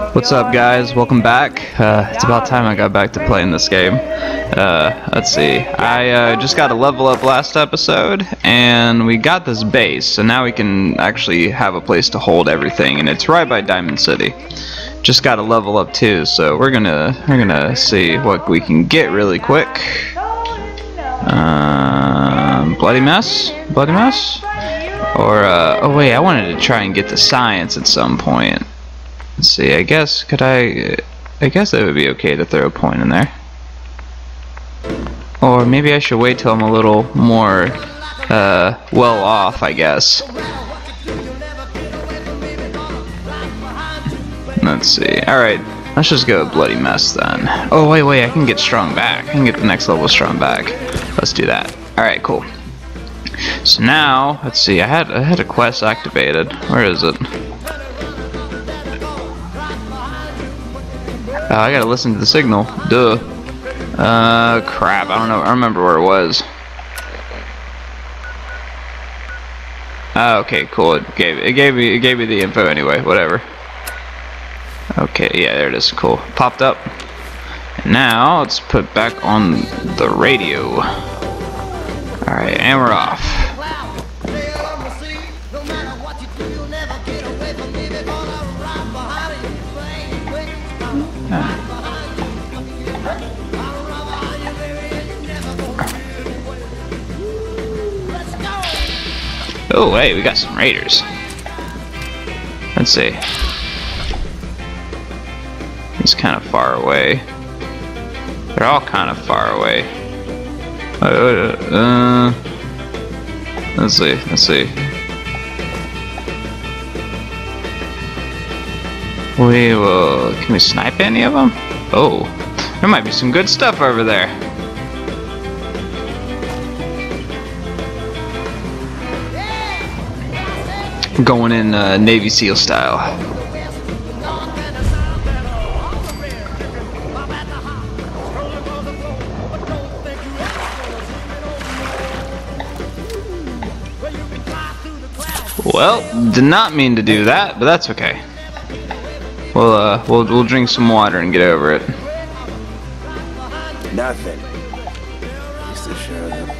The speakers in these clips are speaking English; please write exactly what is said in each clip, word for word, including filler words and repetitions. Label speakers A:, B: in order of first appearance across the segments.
A: What's up, guys? Welcome back. Uh, it's about time I got back to playing this game. Uh, let's see. I uh, just got a level up last episode, and we got this base, so now we can actually have a place to hold everything, and it's right by Diamond City. Just got a level up too, so we're gonna we're gonna see what we can get really quick. Um, bloody mess, bloody mess, or uh, oh wait, I wanted to try and get to science at some point. Let's see, I guess, could I, I guess that would be okay to throw a point in there. Or maybe I should wait till I'm a little more, uh, well off, I guess. Let's see, alright, let's just go bloody mess then. Oh, wait, wait, I can get strong back. I can get the next level strong back. Let's do that. Alright, cool. So now, let's see, I had, I had a quest activated. Where is it? Oh, I gotta listen to the signal. Duh. Uh, crap. I don't know. I remember where it was. Oh, okay, cool. It gave it gave me it gave me the info anyway. Whatever. Okay, yeah, there it is. Cool. Popped up. And now let's put back on the radio. All right, and we're off. Oh, hey, we got some raiders. Let's see. He's kind of far away. They're all kind of far away. Uh, uh, let's see, let's see. We will. Can we snipe any of them? Oh, there might be some good stuff over there. Going in uh, Navy SEAL style. Well, did not mean to do that, but that's okay. We'll uh, we'll we'll drink some water and get over it.
B: Nothing. Used to share them.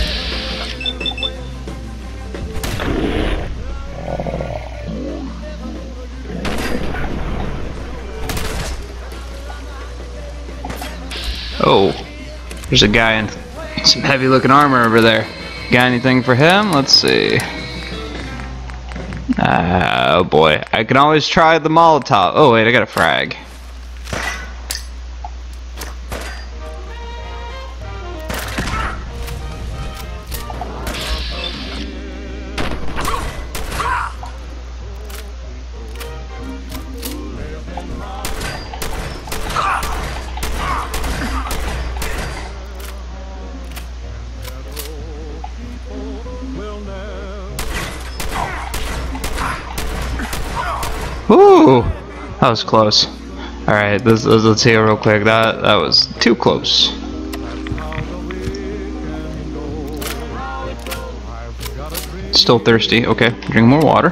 A: Oh, there's a guy in some heavy looking armor over there. Got anything for him? Let's see. Uh, oh boy, I can always try the Molotov. Oh wait, I got a frag. Ooh, that was close. All right, let's, let's see it real quick. That that was too close. Still thirsty. Okay, drink more water.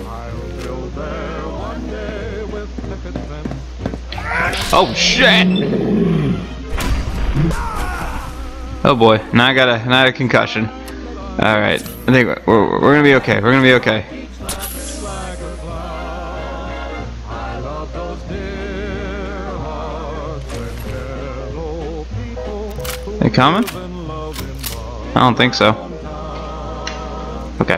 A: Oh shit! Oh boy, now I got a now I got a concussion. All right, I think we're we're gonna be okay. We're gonna be okay. They coming? I don't think so. Okay.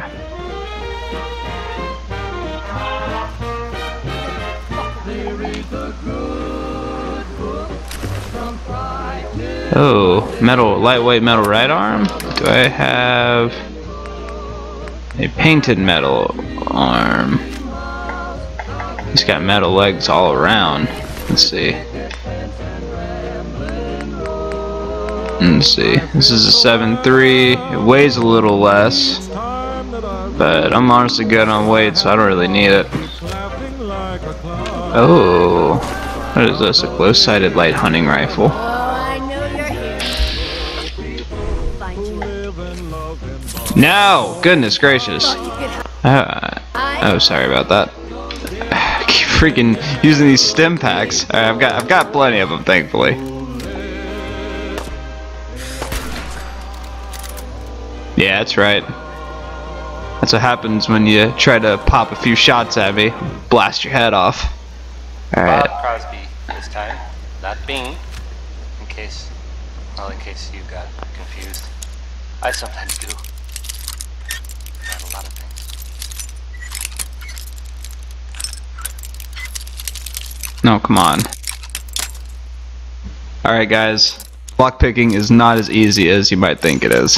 A: Oh, metal, lightweight metal right arm? Do I have a painted metal arm? He's got metal legs all around. Let's see. Let's see. This is a seven three. It weighs a little less, but I'm honestly good on weight, so I don't really need it. Oh, what is this? A close-sighted light hunting rifle. No! Goodness gracious. Uh, oh, sorry about that. I keep freaking using these stim packs. Alright, I've got I've got plenty of them, thankfully. Yeah, that's right. That's what happens when you try to pop a few shots at me. Blast your head off. Alright.
C: Bob Crosby this time, not Bean. In case, well, in case you got confused. I sometimes do. About a lot of things.
A: No, come on. Alright guys, lockpicking is not as easy as you might think it is.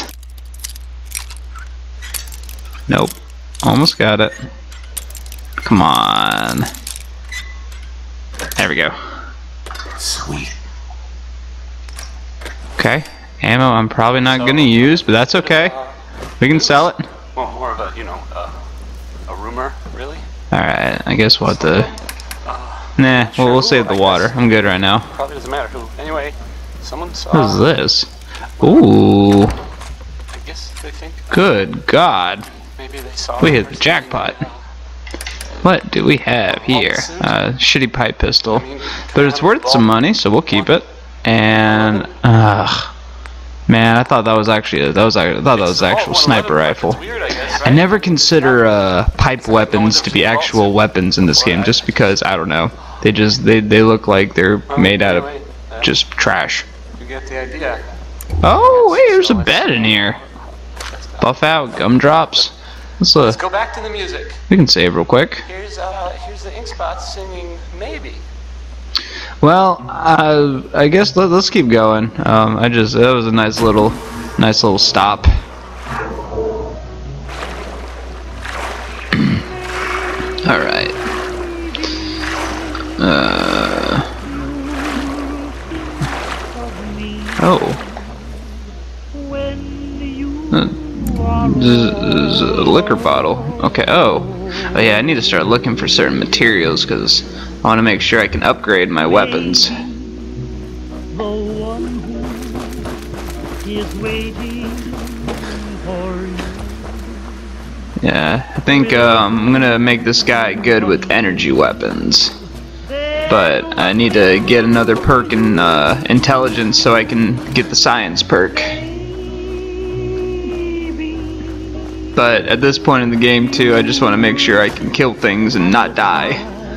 A: Nope. Almost got it. Come on. There we go.
B: Sweet.
A: Okay. Ammo I'm probably not gonna use, but that's okay. We can sell it.
C: Well, more of a, you know, uh, a rumor, really.
A: Alright, I guess what the... Nah, well, we'll save the water. I'm good right now.
C: Probably doesn't matter who. Anyway, someone saw.
A: What is this? Ooh.
C: I guess they think.
A: Good God.
C: Maybe they saw.
A: We hit the jackpot. What do we have here? Uh, shitty pipe pistol. But it's worth some money, so we'll keep it. And, ugh. Man, I thought that was actually a, that was I thought that was an actual sniper rifle. I never consider uh, pipe weapons to be actual weapons in this game, just because I don't know. They just they they look like they're made out of just trash.
C: You get the idea.
A: Oh, wait, there's a bed in here. Buff out, gumdrops. Let's uh,
C: Let's go back to the music.
A: we can save real quick.
C: Here's uh, here's the Ink Spots singing "Maybe."
A: Well, uh, I guess let, let's keep going. Um, I just that was a nice little, nice little stop. All right. Uh. Oh. Uh, this is a liquor bottle. Okay. Oh. Oh yeah. I need to start looking for certain materials because I want to make sure I can upgrade my weapons. Yeah, I think um, I'm gonna make this guy good with energy weapons, but I need to get another perk in uh, intelligence so I can get the science perk. But at this point in the game too, I just want to make sure I can kill things and not die.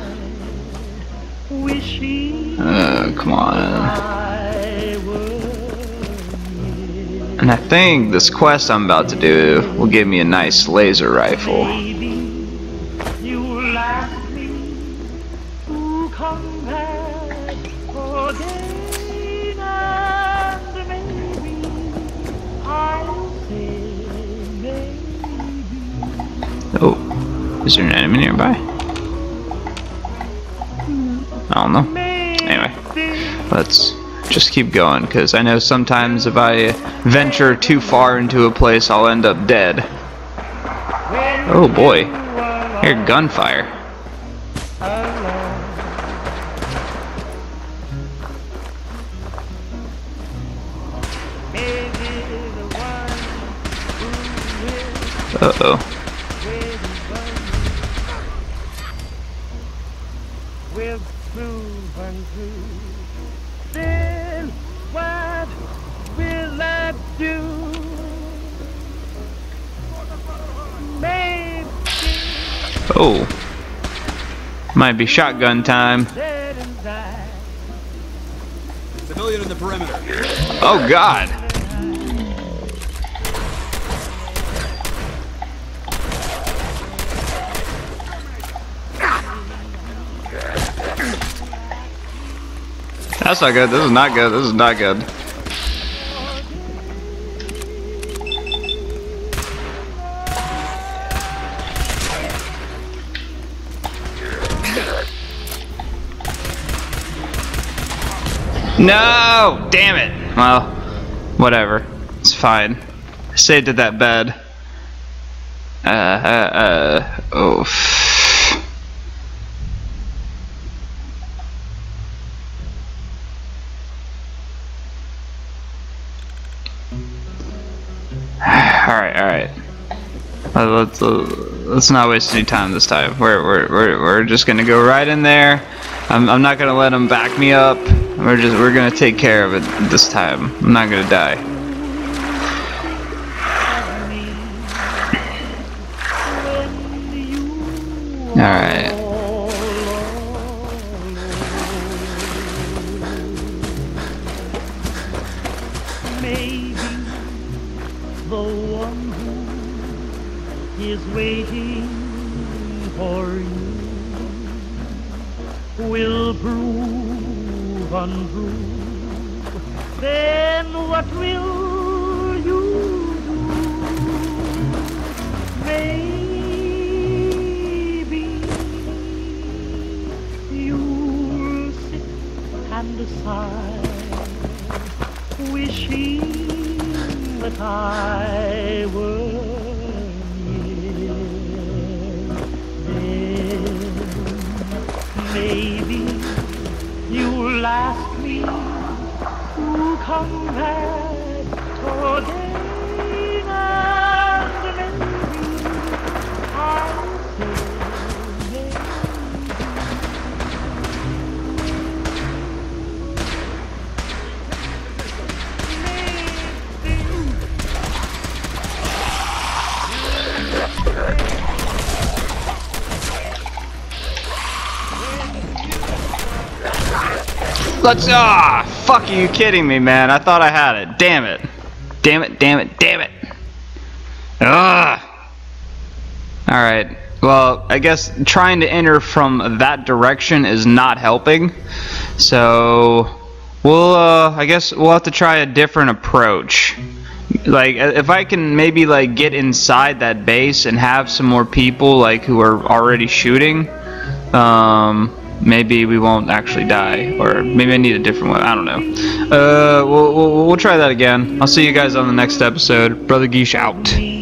A: Uh, come on. And I think this quest I'm about to do will give me a nice laser rifle. Oh, is there an enemy nearby? I don't know. Anyway, let's just keep going, because I know sometimes if I venture too far into a place, I'll end up dead. Oh boy, I hear gunfire. Uh-oh. Oh, might be shotgun time.
D: Civilian in the perimeter.
A: Oh God. That's not good. This is not good. This is not good. No! Damn it! Well, whatever. It's fine. I saved at that bed. Uh, uh, uh, oof. Alright, alright. Uh, let's, uh, let's not waste any time this time. We're, we're, we're, we're just gonna go right in there. I'm, I'm not gonna let them back me up. We're just, we're gonna take care of it this time. I'm not gonna die. Alright.
E: Maybe the one who is waiting for you will prove untrue. Then what will you do? Maybe you'll sit and decide, wishing that I were near. Then maybe you'll ask me to come back again, and maybe I'll say yes.
A: Let's, ah, fuck, are you kidding me, man? I thought I had it. Damn it. Damn it, damn it, damn it. Ah. Alright, well, I guess trying to enter from that direction is not helping. So, we'll, uh, I guess we'll have to try a different approach. Like, if I can maybe, like, get inside that base and have some more people, like, who are already shooting, um... maybe we won't actually die, or maybe I need a different one. I don't know. Uh, we'll, we'll, we'll try that again. I'll see you guys on the next episode. Brother Geesh out.